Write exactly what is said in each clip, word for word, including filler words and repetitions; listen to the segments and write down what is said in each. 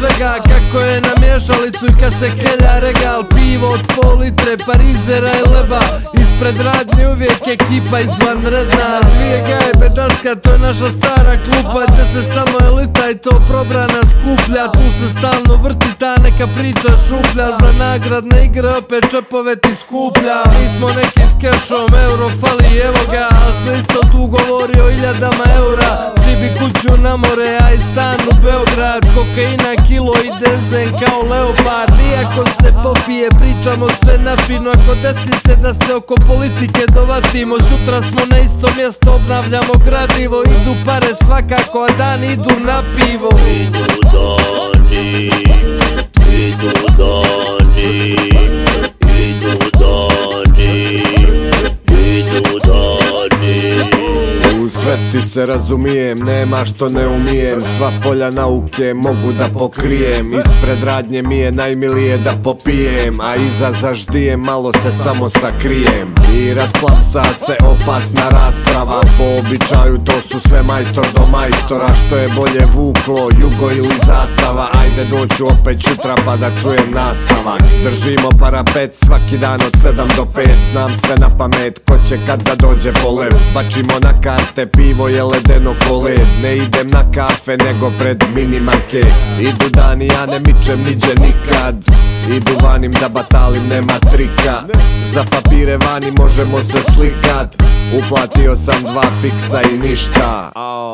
svega, kako je na mješalicu i kad se kelja regal. Pivo od pol litre, parizera i leba, ispred radnje uvijek ekipa izvanredna. Dvije gajbe daska, to je naša stara klupa, gdje se samo elita i to probrana skuplja. Tu se stalno vrti ta neka priča šuplja, za nagradne igre opet čepove ti skuplja. Mi smo neki s kešom, euro fali evo ga, a se isto tu govori o iljadama eura. Svi bi kuću na more, a i stan u Beograd, kokaina kilo i dezen kao leopard. Iako se popije, pričamo sve na fino, ako desi se da se oko politike dovatimo. Sutra smo na isto mjesto, obnavljamo gradivo, idu pare svakako, a dani idu na pivo. Idu dani, idu dani, idu dani, idu dani. U sve ti se razumijem, nema što ne umijem, sva polja nauke mogu da pokrijem. Ispred radnje mi je najmilije da popijem, a iza zaždijem malo se samo sakrijem. I rasplamsa se opasna rasprava, po običaju to su sve majstor do majstora. Što je bolje vuklo, jugo ili zastava, ajde doću opet jutra pa da čujem nastavak. Držimo parapet svaki dan od sedam do pet, znam sve na pamet, ko će kad da dođe po lev. Bačimo na karte, pivo je ledeno ko led, ne idem na kafe nego pred mini market. Idu dani, ja ne mičem niđe nikad, idu vanim da batalim, nema trika. Za papire vani možemo se slikat, uplatio sam dva fiksa i ništa.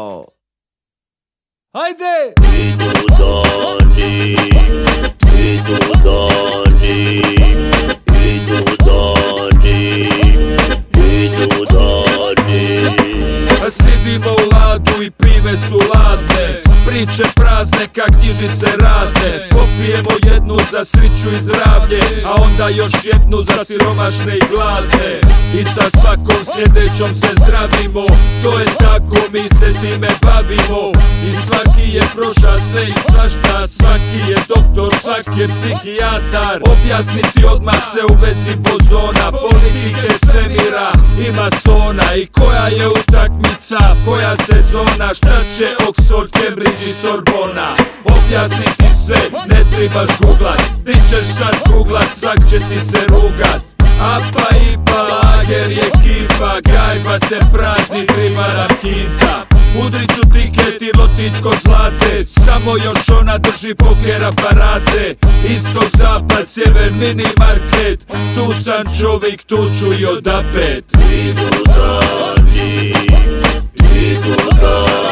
Hajde! Idu dani, idu dani, idu dani, idu dani. Sidimo u ladu i pive su ladne, priče prazne kak knjižice radne. Popijemo jednu za sriću i zdravlje, a onda još jednu za siromašne i gladne. I sa svakom sljedećom se zdravimo, to je tako, mi se time bavimo. I svaki je prošao sve i svašta, svaki je doktor, svaki je psihijatar. Objasniti odmah se u vezi bozona, politike svemira i masona. I koja je utakmica, koja sezona, šta će Oxford, Cambridge i Sorbona. Objasniti sve, ne trebaš googlat, ti ćeš sad googlat, svak će ti se rugat. Apa i balager je kipa, gajba se prazni, triba nam kinta. Udrit ću tiket i lotić kod zlate, samo još ona drži poker aparate. Istok, zapad, sjever, mini market, tu sam čovjek, tu ću i odapet. Idu dani, idu dani.